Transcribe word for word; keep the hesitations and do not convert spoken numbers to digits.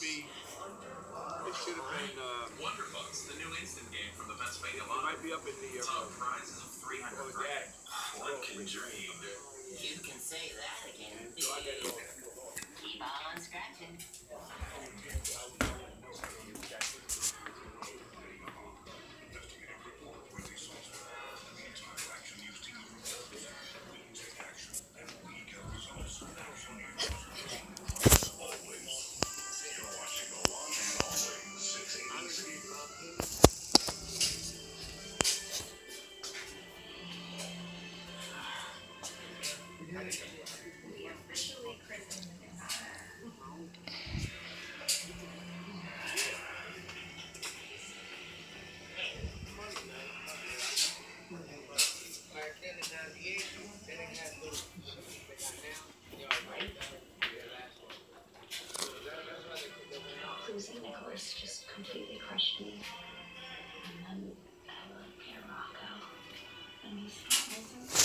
be. It should have been. Uh, Wonderbucks, the new instant game from the Pennsylvania it Lottery. might be up in the. Uh, Top prizes of three hundred oh, grand. yeah. One can dream. You can say that again. So I got it all. Keep on scratching. We officially christened the new house. Back then in ninety-eight, they didn't have those machines they got now. You know, right? Losing Nicholas just completely crushed me. And then I looked at Rocco, and he said,